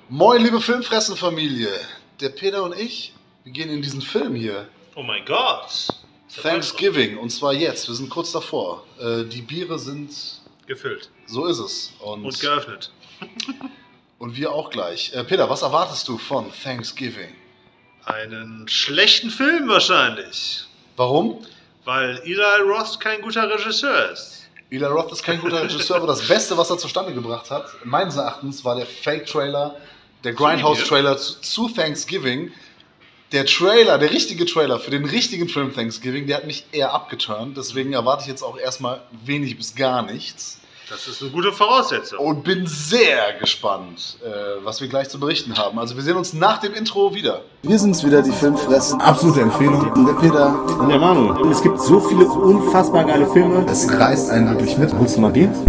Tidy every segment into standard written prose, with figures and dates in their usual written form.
Moin, liebe Filmfressenfamilie. Der Peter und ich, wir gehen in diesen Film hier. Oh mein Gott. Thanksgiving, und zwar jetzt. Wir sind kurz davor. Die Biere sind... gefüllt. So ist es. Und geöffnet. Und wir auch gleich. Peter, was erwartest du von Thanksgiving? Einen schlechten Film wahrscheinlich. Warum? Weil Eli Roth kein guter Regisseur ist. Eli Roth ist kein guter Regisseur, aber das Beste, was er zustande gebracht hat, meines Erachtens, war der Fake-Trailer, der Grindhouse-Trailer zu Thanksgiving. Der Trailer, der richtige Trailer für den richtigen Film Thanksgiving, der hat mich eher abgeturnt. Deswegen erwarte ich jetzt auch erstmal wenig bis gar nichts. Das ist eine gute Voraussetzung. Und bin sehr gespannt, was wir gleich zu berichten haben. Also wir sehen uns nach dem Intro wieder. Wir sind's wieder, die Filmfressen. Absolute Empfehlung. Der Peter. Und der Manu. Es gibt so viele unfassbar geile Filme. Es reißt einen wirklich mit. Willst du mal Bier?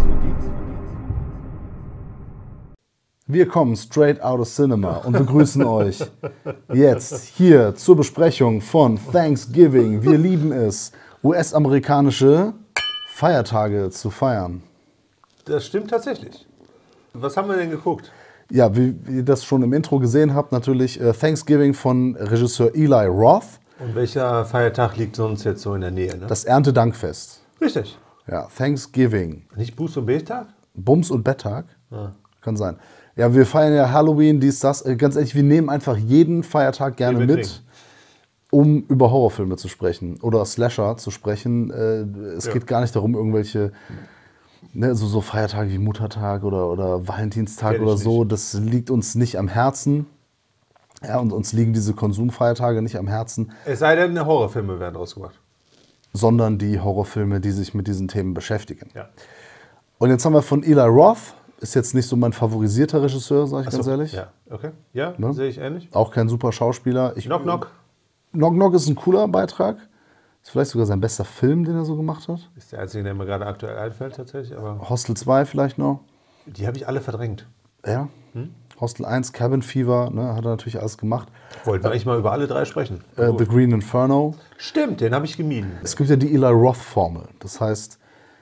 Wir kommen straight out of cinema und begrüßen euch jetzt hier zur Besprechung von Thanksgiving. Wir lieben es, US-amerikanische Feiertage zu feiern. Das stimmt tatsächlich. Was haben wir denn geguckt? Ja, wie ihr das schon im Intro gesehen habt, natürlich Thanksgiving von Regisseur Eli Roth. Und welcher Feiertag liegt sonst jetzt so in der Nähe? Ne? Das Erntedankfest. Richtig. Ja, Thanksgiving. Nicht Buß- und Betag? Bums- und Betttag? Ja. Kann sein. Ja, wir feiern ja Halloween, dies, das. Ganz ehrlich, wir nehmen einfach jeden Feiertag gerne Den wir mit, um über Horrorfilme zu sprechen oder Slasher zu sprechen. Es geht gar nicht darum, irgendwelche so Feiertage wie Muttertag oder Valentinstag oder so. Das liegt uns nicht am Herzen. Ja, und uns liegen diese Konsumfeiertage nicht am Herzen. Es sei denn, Horrorfilme werden ausgemacht. Sondern die Horrorfilme, die sich mit diesen Themen beschäftigen. Ja. Und jetzt haben wir von Eli Roth. Ist jetzt nicht so mein favorisierter Regisseur, sage ich ganz ehrlich. Ja, okay. Ja, Ne? sehe ich ähnlich. Auch kein super Schauspieler. Knock Knock. Knock Knock ist ein cooler Beitrag. Ist vielleicht sogar sein bester Film, den er so gemacht hat. Ist der einzige, der mir gerade aktuell einfällt tatsächlich. Aber Hostel 2 vielleicht noch. die habe ich alle verdrängt. Ja. Hostel 1, Cabin Fever, ne, hat er natürlich alles gemacht. Wollten wir eigentlich mal über alle drei sprechen. The Green Inferno. Stimmt, den habe ich gemieden. Es gibt ja die Eli Roth-Formel. Das heißt,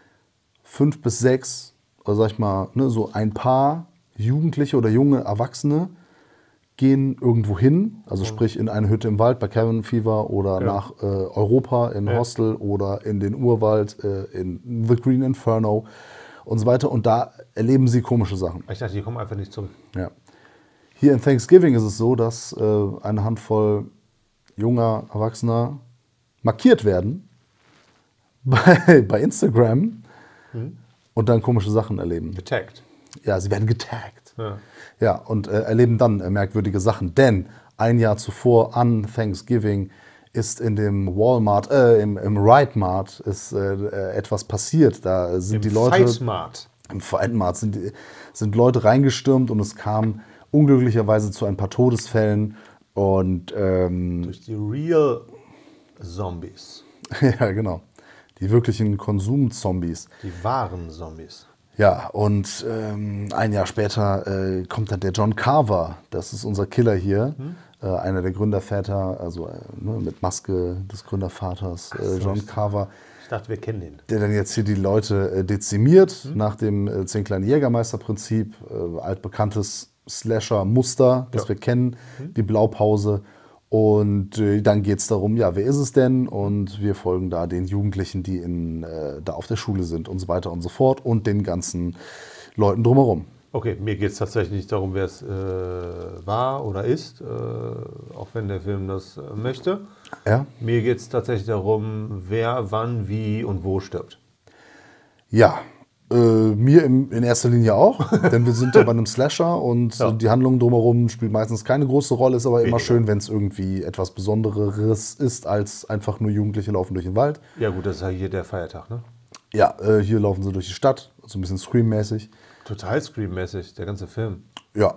5 bis 6, oder sag ich mal, ne, so ein paar Jugendliche oder junge Erwachsene gehen irgendwo hin, also sprich in eine Hütte im Wald bei Cabin Fever oder nach Europa in Hostel oder in den Urwald in The Green Inferno und so weiter. Und da erleben sie komische Sachen. Ich dachte, die kommen einfach nicht zurück. Ja. Hier in Thanksgiving ist es so, dass eine Handvoll junger Erwachsener markiert werden bei Instagram und dann komische Sachen erleben. Getaggt. Ja, sie werden getaggt. Ja. Ja, und erleben dann merkwürdige Sachen. Denn ein Jahr zuvor an Thanksgiving ist in dem Walmart, im Rite Mart ist etwas passiert. Da sind die Leute... Fightmart. Im Fight Mart sind Leute reingestürmt und es kam unglücklicherweise zu ein paar Todesfällen. Und Durch die Real Zombies. ja, genau. Die wirklichen Konsumzombies. Die wahren Zombies. Ja, und ein Jahr später kommt dann der John Carver, das ist unser Killer hier, einer der Gründerväter, also mit Maske des Gründervaters, John Carver, Ich dachte, wir kennen den. der dann jetzt hier die Leute dezimiert, nach dem 10 kleinen Jägermeister-Prinzip, altbekanntes Slasher-Muster, das wir kennen, die Blaupause. Und dann geht es darum, ja, wer ist es denn? Und wir folgen da den Jugendlichen, die da auf der Schule sind und so weiter und so fort und den ganzen Leuten drumherum. Okay, mir geht es tatsächlich nicht darum, wer es war oder ist, auch wenn der Film das möchte. Ja? Mir geht es tatsächlich darum, wer, wann, wie und wo stirbt. Ja, mir in erster Linie auch, denn wir sind ja bei einem Slasher und die Handlung drumherum spielt meistens keine große Rolle, ist aber immer schön, wenn es irgendwie etwas Besonderes ist, als einfach nur Jugendliche laufen durch den Wald. Ja gut, das ist ja hier der Feiertag, ne? Ja, hier laufen sie durch die Stadt, so ein bisschen Scream-mäßig. Total Scream-mäßig, der ganze Film. Ja,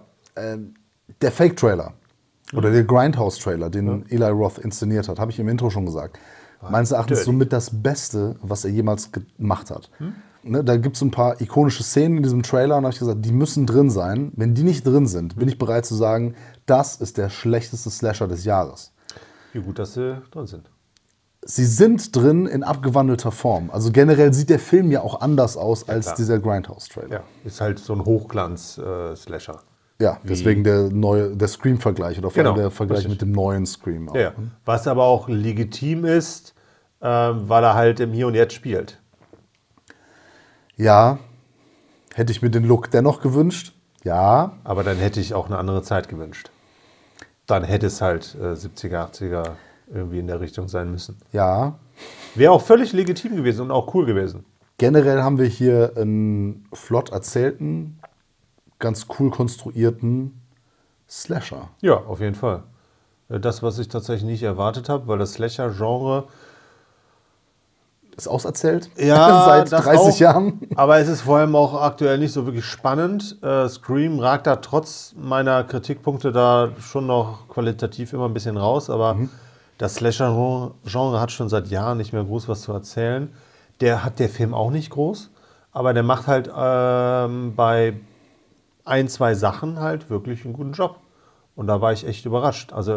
der Fake-Trailer oder der Grindhouse-Trailer, den Eli Roth inszeniert hat, habe ich im Intro schon gesagt. Meines Erachtens somit das Beste, was er jemals gemacht hat. Ne, da gibt es ein paar ikonische Szenen in diesem Trailer und da habe ich gesagt, die müssen drin sein. Wenn die nicht drin sind, bin ich bereit zu sagen, das ist der schlechteste Slasher des Jahres. Wie gut, dass sie drin sind. Sie sind drin in abgewandelter Form. Also generell sieht der Film ja auch anders aus als dieser Grindhouse-Trailer. Ja, ist halt so ein Hochglanz-Slasher. Ja, deswegen der Scream-Vergleich oder vor allem Genau, der Vergleich richtig. mit dem neuen Scream. Auch, Ja. ne? Was aber auch legitim ist, weil er halt im Hier und Jetzt spielt. Ja, hätte ich mir den Look dennoch gewünscht. Ja, Aber dann hätte ich auch eine andere Zeit gewünscht. Dann hätte es halt 70er, 80er irgendwie in der Richtung sein müssen. ja. Wäre auch völlig legitim gewesen und auch cool gewesen. Generell haben wir hier einen flott erzählten, ganz cool konstruierten Slasher. Ja, auf jeden Fall. Das, was ich tatsächlich nicht erwartet habe, weil das Slasher-Genre Ist auserzählt? Ja, Seit das 30 auch. Jahren. Aber es ist vor allem auch aktuell nicht so wirklich spannend. Scream ragt da trotz meiner Kritikpunkte da schon noch qualitativ immer ein bisschen raus. Aber das Slasher-Genre hat schon seit Jahren nicht mehr groß was zu erzählen. Der Film auch nicht groß. Aber der macht halt bei ein, zwei Sachen halt wirklich einen guten Job. Und da war ich echt überrascht. Also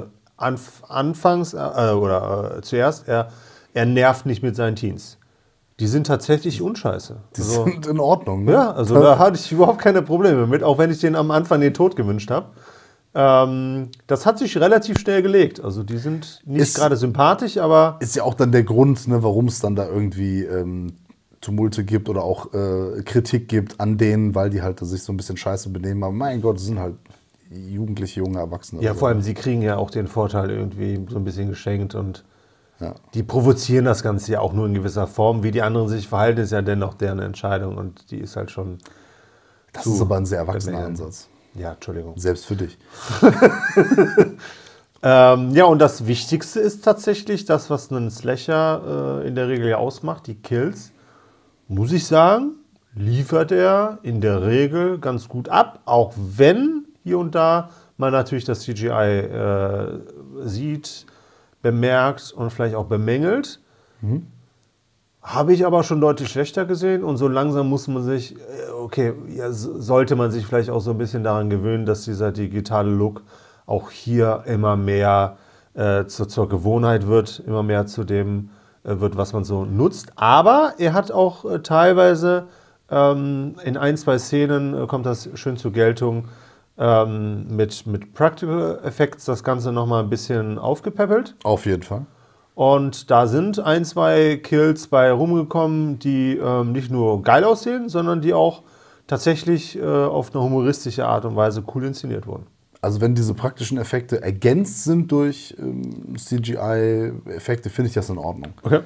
zuerst, er nervt nicht mit seinen Teens. Die sind tatsächlich unscheiße. Die Also, sind in Ordnung. Ne? ja, also da hatte ich überhaupt keine Probleme mit, auch wenn ich denen am Anfang den Tod gewünscht habe. Das hat sich relativ schnell gelegt. Also die sind nicht Ist- gerade sympathisch, aber Ist ja auch dann der Grund, ne, warum es dann da irgendwie Tumulte gibt oder auch Kritik gibt an denen, weil die halt sich so ein bisschen scheiße benehmen. Aber mein Gott, das sind halt Jugendliche, junge Erwachsene. ja, Also, vor allem sie kriegen ja auch den Vorteil irgendwie so ein bisschen geschenkt und Ja. die provozieren das Ganze ja auch nur in gewisser Form. Wie die anderen sich verhalten, ist ja dennoch deren Entscheidung und die ist halt schon, Das ist aber ein sehr erwachsener bemängeln. Ansatz. ja, Entschuldigung. Selbst für dich. Ja, und das Wichtigste ist tatsächlich das, was einen Slasher in der Regel ja ausmacht, die Kills. Muss ich sagen, liefert er in der Regel ganz gut ab, auch wenn hier und da man natürlich das CGI sieht, bemerkt und vielleicht auch bemängelt. Habe ich aber schon deutlich schlechter gesehen und so langsam muss man sich, sollte man sich vielleicht auch so ein bisschen daran gewöhnen, dass dieser digitale Look auch hier immer mehr zur Gewohnheit wird, immer mehr zu dem wird, was man so nutzt. Aber er hat auch teilweise in ein, zwei Szenen kommt das schön zur Geltung, mit Practical Effects das Ganze nochmal ein bisschen aufgepäppelt. Auf jeden Fall. Und da sind ein, zwei Kills bei rumgekommen, die nicht nur geil aussehen, sondern die auch tatsächlich auf eine humoristische Art und Weise cool inszeniert wurden. Also wenn diese praktischen Effekte ergänzt sind durch CGI-Effekte, finde ich das in Ordnung. Okay.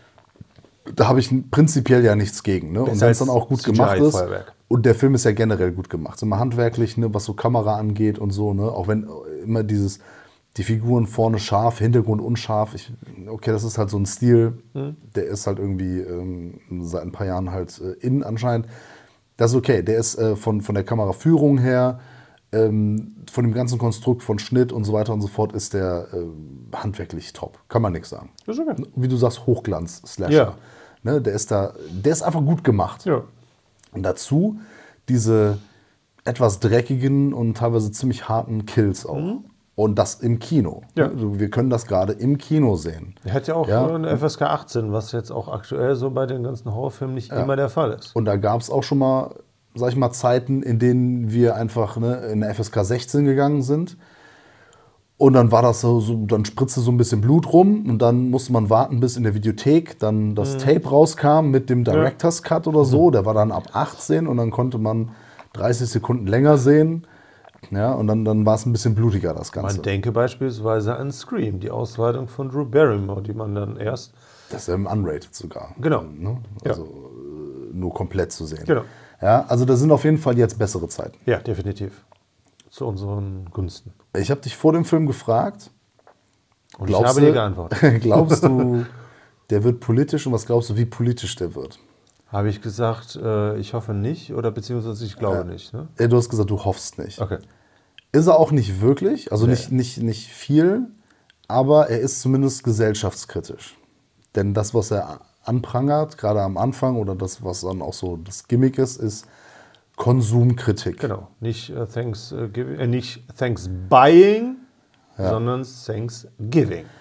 Da habe ich prinzipiell ja nichts gegen. Ne? Und Besser wenn es als dann auch gut gemacht ist. CGI-Feuerwerk. Und der Film ist ja generell gut gemacht. Immer handwerklich, ne, was so Kamera angeht und so. Ne? Auch wenn immer die Figuren vorne scharf, Hintergrund unscharf. Okay, das ist halt so ein Stil. Der ist halt irgendwie seit ein paar Jahren halt in anscheinend. Das ist okay. Der ist von der Kameraführung her, von dem ganzen Konstrukt von Schnitt und so weiter und so fort, ist der handwerklich top. Kann man nichts sagen. Das ist okay. Wie du sagst, Hochglanz-Slasher. Ja. Ne, der ist einfach gut gemacht. Ja. Und dazu diese etwas dreckigen und teilweise ziemlich harten Kills auch. Und das im Kino. Ja. Also wir können das gerade im Kino sehen. Er hat ja auch Ja. eine FSK 18, was jetzt auch aktuell so bei den ganzen Horrorfilmen nicht immer der Fall ist. Und da gab es auch schon mal, sag ich mal, Zeiten, in denen wir einfach in der FSK 16 gegangen sind. Und dann war das dann spritzte so ein bisschen Blut rum und dann musste man warten, bis in der Videothek dann das Tape rauskam mit dem Director's Cut oder so. Der war dann ab 18 und dann konnte man 30 Sekunden länger sehen. Ja, und dann war es ein bisschen blutiger, das Ganze. Man denke beispielsweise an Scream, die Ausweitung von Drew Barrymore, die man dann erst... Das ist ja im Unrated sogar. Genau. Ne? Also nur komplett zu sehen. Genau. Ja, also da sind auf jeden Fall jetzt bessere Zeiten. Ja, definitiv. Zu unseren Gunsten. Ich habe dich vor dem Film gefragt. Und ich habe dir geantwortet. Glaubst du, der wird politisch und was glaubst du, wie politisch der wird? Habe ich gesagt, ich hoffe nicht oder beziehungsweise ich glaube nicht. Ne? Du hast gesagt, du hoffst nicht. Okay. Ist er auch nicht wirklich, also Nee. nicht viel, aber er ist zumindest gesellschaftskritisch. Denn das, was er anprangert, gerade am Anfang, oder das, was dann auch so das Gimmick ist Konsumkritik. Genau. Nicht nicht Thanks Buying, sondern Thanks Giving.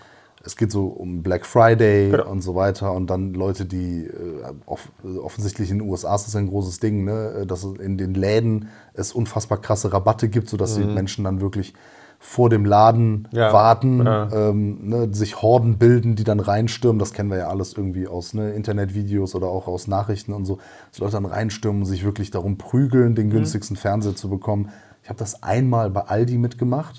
Es geht so um Black Friday Genau. und so weiter und dann Leute, die offensichtlich in den USA ist das ein großes Ding, ne? Dass es in den Läden es unfassbar krasse Rabatte gibt, sodass die Menschen dann wirklich vor dem Laden Ja. warten, Ja. ne? Sich Horden bilden, die dann reinstürmen. Das kennen wir ja alles irgendwie aus Internetvideos oder auch aus Nachrichten und so. Dass Leute dann reinstürmen und sich wirklich darum prügeln, den günstigsten Fernseher zu bekommen. Ich habe das einmal bei Aldi mitgemacht.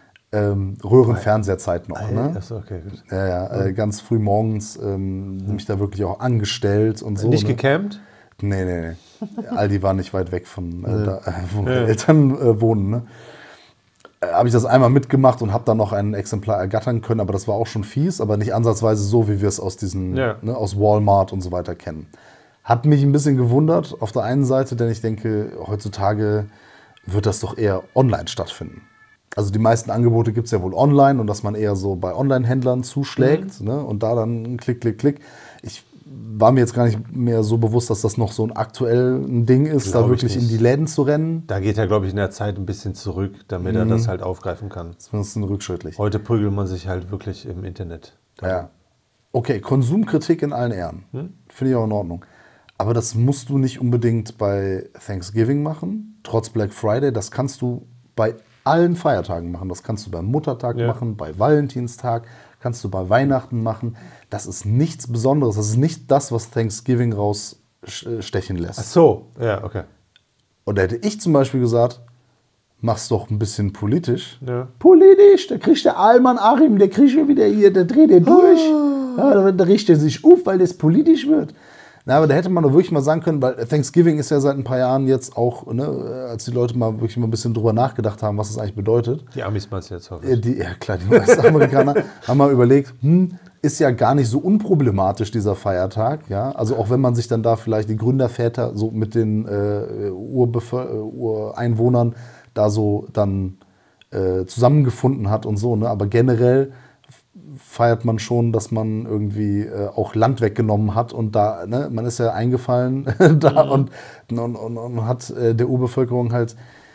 Röhrenfernseherzeit noch, ne? Achso, okay, gut. Ja, ganz früh morgens mich da wirklich auch angestellt und so. Nicht ne? gecampt? Nee. Aldi war nicht weit weg von wo meine Eltern wohnen. Ne? Habe ich das einmal mitgemacht und habe dann noch ein Exemplar ergattern können, aber das war auch schon fies, aber nicht ansatzweise so, wie wir es aus diesen, aus Walmart und so weiter kennen. Hat mich ein bisschen gewundert auf der einen Seite, denn ich denke, heutzutage wird das doch eher online stattfinden. Also die meisten Angebote gibt es ja wohl online und dass man eher so bei Online-Händlern zuschlägt ne, und da dann klick. Ich war mir jetzt gar nicht mehr so bewusst, dass das noch so aktuell ein Ding ist, da wirklich in die Läden zu rennen. Da geht er, glaube ich, in der Zeit ein bisschen zurück, damit er das halt aufgreifen kann. Das ist ein bisschen rückschrittlich. Heute prügelt man sich halt wirklich im Internet. Ja. Okay, Konsumkritik in allen Ehren. Finde ich auch in Ordnung. Aber das musst du nicht unbedingt bei Thanksgiving machen, trotz Black Friday. Das kannst du bei allen Feiertagen machen. Das kannst du beim Muttertag machen, bei Valentinstag, kannst du bei Weihnachten machen. Das ist nichts Besonderes. Das ist nicht das, was Thanksgiving rausstechen lässt. Ach so, ja, okay. Und da hätte ich zum Beispiel gesagt, mach's doch ein bisschen politisch. Ja. Politisch, da kriegt der Alman Achim, der kriegt schon wieder hier, der dreht er durch. Ja, da richtet er sich auf, weil das politisch wird. Na, aber da hätte man doch wirklich mal sagen können, weil Thanksgiving ist ja seit ein paar Jahren jetzt auch, ne, als die Leute mal wirklich mal ein bisschen drüber nachgedacht haben, was das eigentlich bedeutet. Die Amis meinst du jetzt hoffentlich. Ja klar, die US-Amerikaner haben mal überlegt, ist ja gar nicht so unproblematisch, dieser Feiertag. Ja? Also auch wenn man sich dann da vielleicht die Gründerväter so mit den Ureinwohnern da so dann zusammengefunden hat und so. Ne? Aber generell feiert man schon, dass man irgendwie auch Land weggenommen hat und da, ne, man ist ja eingefallen da und hat der Urbevölkerung halt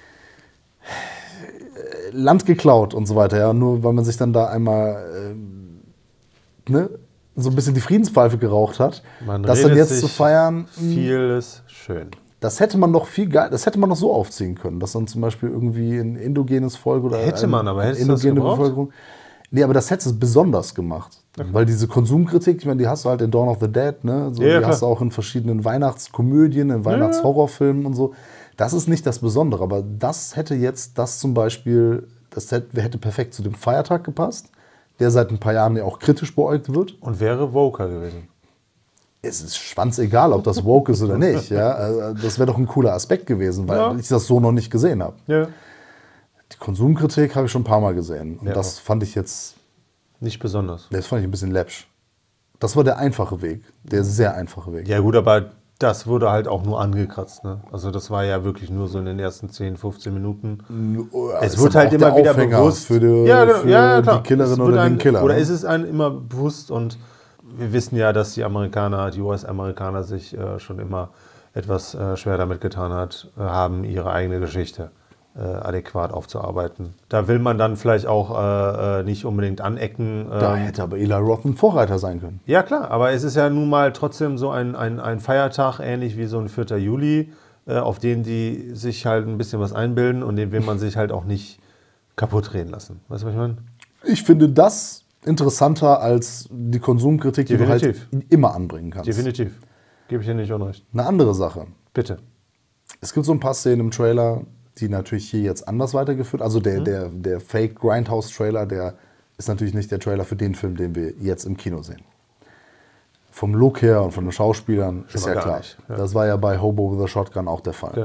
Land geklaut und so weiter, ja, nur weil man sich dann da einmal ne, so ein bisschen die Friedenspfeife geraucht hat, Man das dann redet jetzt sich zu feiern, Vieles schön. das hätte man noch viel geil, das hätte man noch so aufziehen können, dass dann zum Beispiel irgendwie ein indogenes Volk oder Hätte man, aber hättest du das indogene gebraucht? Bevölkerung. Nee, aber das hätte es besonders gemacht. Weil diese Konsumkritik, ich meine, die hast du halt in Dawn of the Dead, ne? So, Ja, die klar. hast du auch in verschiedenen Weihnachtskomödien, in Weihnachtshorrorfilmen und so. Das ist nicht das Besondere, aber das hätte jetzt, das zum Beispiel, hätte perfekt zu dem Feiertag gepasst, der seit ein paar Jahren ja auch kritisch beäugt wird. Und wäre Woker gewesen. Es ist schwanzegal, ob das woke ist oder nicht. Ja? Also, das wäre doch ein cooler Aspekt gewesen, weil ich das so noch nicht gesehen habe. Ja. Die Konsumkritik habe ich schon ein paar Mal gesehen. Und Ja, das fand ich jetzt, Nicht besonders. das fand ich ein bisschen läppsch. Das war der einfache Weg, der sehr einfache Weg. Ja gut, aber das wurde halt auch nur angekratzt. Ne? Also das war ja wirklich nur so in den ersten 10, 15 Minuten. Es Ist wird aber halt auch immer der wieder Aufhänger bewusst. für die, genau. für klar. die Killerin Es wird oder den einem- Killer. Oder ne? ist es einem immer bewusst und wir wissen ja, dass die US-Amerikaner sich schon immer etwas schwer damit getan haben, ihre eigene Geschichte adäquat aufzuarbeiten. Da will man dann vielleicht auch nicht unbedingt anecken. Da hätte aber Eli Roth ein Vorreiter sein können. Ja klar, aber es ist ja nun mal trotzdem so ein Feiertag, ähnlich wie so ein 4. Juli, auf den die sich halt ein bisschen was einbilden und den will man sich halt auch nicht kaputt reden lassen. Weißt du, was ich meine? Ich finde das interessanter als die Konsumkritik, die du halt Definitiv. immer anbringen kannst. Definitiv. Gebe ich dir nicht unrecht. Eine andere Sache. Bitte. Es gibt so ein paar Szenen im Trailer, die natürlich hier jetzt anders weitergeführt. Also der Fake Grindhouse-Trailer, der ist natürlich nicht der Trailer für den Film, den wir jetzt im Kino sehen. Vom Look her und von den Schauspielern ist mal ja gar klar. nicht, ja. Das war ja bei Hobo with a Shotgun auch der Fall. Ja.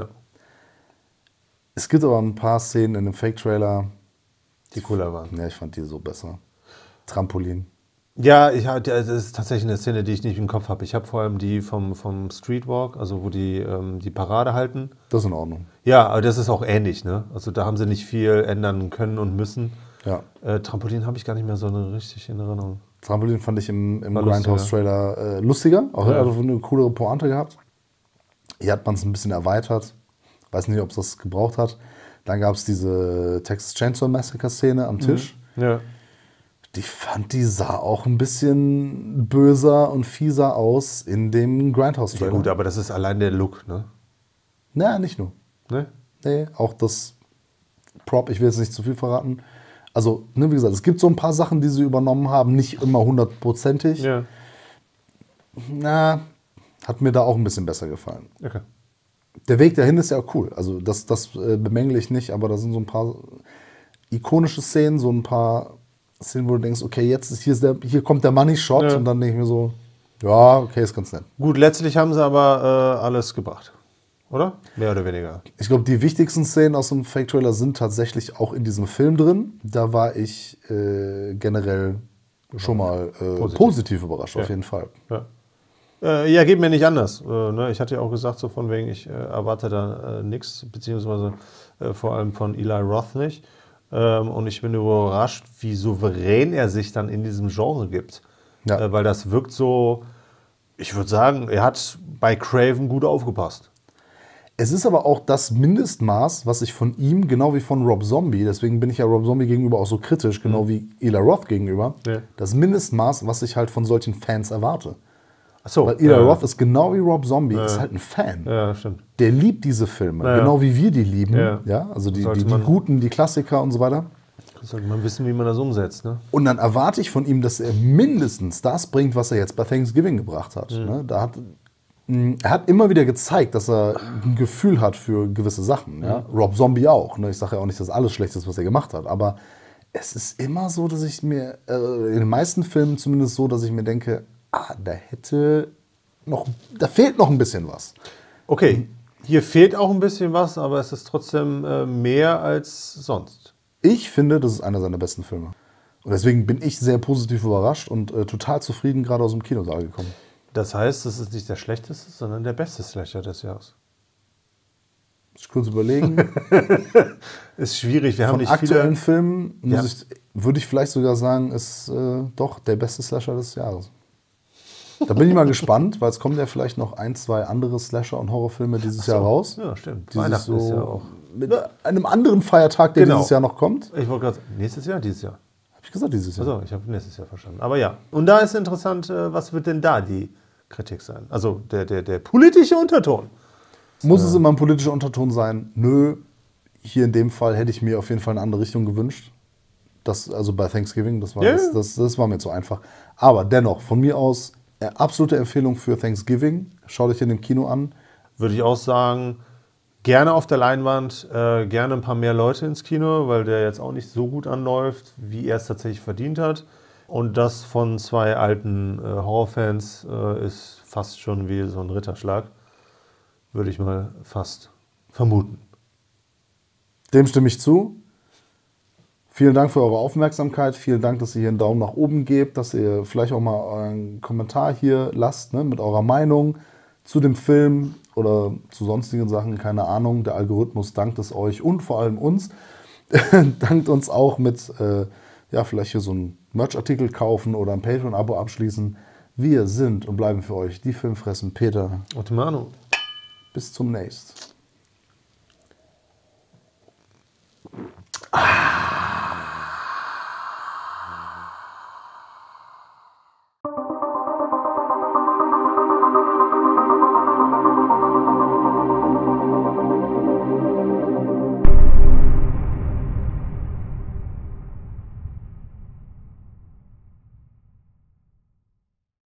Es gibt aber ein paar Szenen in dem Fake-Trailer, Die cooler waren. ja, ich fand die so besser. Trampolin. Ja, das ist tatsächlich eine Szene, die ich nicht im Kopf habe. Ich habe vor allem die vom Streetwalk, also wo die Parade halten. Das ist in Ordnung. Ja, aber das ist auch ähnlich, ne? Also da haben sie nicht viel ändern können und müssen. Ja. Trampolin habe ich gar nicht mehr so eine richtig in Erinnerung. Trampolin fand ich im War Grindhouse-Trailer lustiger. Auch Ja. hat eine coolere Pointe gehabt. Hier hat man es ein bisschen erweitert. Weiß nicht, ob es das gebraucht hat. Dann gab es diese Texas Chainsaw Massacre-Szene am Tisch. Ja. die sah auch ein bisschen böser und fieser aus in dem Ja Grindhouse-Trailer. gut, aber das ist allein der Look, ne? Na, nicht nur. Ne? Nee, auch das Prop, ich will jetzt nicht zu viel verraten. Also, ne, wie gesagt, es gibt so ein paar Sachen, die sie übernommen haben, nicht immer 100%ig. Ja. Na, hat mir da auch ein bisschen besser gefallen. Okay. Der Weg dahin ist ja auch cool. Also, das bemängle ich nicht, aber da sind so ein paar ikonische Szenen, so ein paar Szenen, wo du denkst, okay, jetzt ist hier kommt der Money Shot Ja. und dann denke ich mir so, ja, okay, ist ganz nett. Gut, letztlich haben sie aber alles gebracht. Oder? Mehr oder weniger. Ich glaube, die wichtigsten Szenen aus dem Fake-Trailer sind tatsächlich auch in diesem Film drin. Da war ich generell schon mal positiv überrascht, auf jeden Fall. Ja, geht mir nicht anders. Ne? Ich hatte ja auch gesagt, so von wegen, ich erwarte da nichts, beziehungsweise vor allem von Eli Roth nicht. Und ich bin überrascht, wie souverän er sich dann in diesem Genre gibt. Ja. Weil das wirkt so, ich würde sagen, er hat bei Craven gut aufgepasst. Es ist aber auch das Mindestmaß, was ich von ihm, genau wie von Rob Zombie, deswegen bin ich ja Rob Zombie gegenüber auch so kritisch, genau wie Eli Roth gegenüber, Ja. das Mindestmaß, was ich halt von solchen Fans erwarte. Achso. Weil Eli Roth ist genau wie Rob Zombie, ist halt ein Fan. Ja, stimmt. Der liebt diese Filme, Ja. genau wie wir die lieben. Ja. Ja. Also die Sollte man- guten, die Klassiker und so weiter. Sollte man wissen, wie man das umsetzt. Ne? Und dann erwarte ich von ihm, dass er mindestens das bringt, was er jetzt bei Thanksgiving gebracht hat. Ne? Er hat immer wieder gezeigt, dass er ein Gefühl hat für gewisse Sachen. Ja? Rob Zombie auch. Ne? Ich sage ja auch nicht, dass alles schlecht ist, was er gemacht hat. Aber es ist immer so, dass ich mir, in den meisten Filmen zumindest so, dass ich mir denke, da fehlt noch ein bisschen was. Okay, hier fehlt auch ein bisschen was, aber es ist trotzdem mehr als sonst. Ich finde, das ist einer seiner besten Filme. Und deswegen bin ich sehr positiv überrascht und total zufrieden gerade aus dem Kinosaal gekommen. Das heißt, es ist nicht der schlechteste, sondern der beste Slasher des Jahres. Muss ich kurz überlegen. Ist schwierig, wir haben Von nicht aktuellen viele. Filmen Ja. würde ich vielleicht sogar sagen, ist doch der beste Slasher des Jahres. Da bin ich mal gespannt, weil es kommen ja vielleicht noch 1, 2 andere Slasher- und Horrorfilme dieses Jahr raus. Ja, stimmt. Die sich Weihnachten ist so ja auch. mit einem anderen Feiertag, der Genau. dieses Jahr noch kommt. Ich wollte gerade sagen, nächstes Jahr, dieses Jahr. Habe ich gesagt, dieses Jahr. Also, ich habe nächstes Jahr verstanden. Aber ja. Und da ist interessant, was wird denn da die Kritik sein? Also der politische Unterton. Muss es immer ein politischer Unterton sein? Nö. Hier in dem Fall hätte ich mir auf jeden Fall eine andere Richtung gewünscht. Also bei Thanksgiving, das war mir zu einfach. Aber dennoch, von mir aus, absolute Empfehlung für Thanksgiving. Schaut euch in dem Kino an. Würde ich auch sagen, gerne auf der Leinwand, gerne ein paar mehr Leute ins Kino, weil der jetzt auch nicht so gut anläuft, wie er es tatsächlich verdient hat. Und das von 2 alten Horrorfans ist fast schon wie so ein Ritterschlag, würde ich mal fast vermuten. Dem stimme ich zu. Vielen Dank für eure Aufmerksamkeit. Vielen Dank, dass ihr hier einen Daumen nach oben gebt, dass ihr vielleicht auch mal einen Kommentar hier lasst, ne, mit eurer Meinung zu dem Film oder zu sonstigen Sachen. Keine Ahnung. Der Algorithmus dankt es euch und vor allem uns. Dankt uns auch mit, vielleicht hier so einen Merch-Artikel kaufen oder ein Patreon-Abo abschließen. Wir sind und bleiben für euch die Filmfressen. Peter, Ottomano. bis zum nächsten.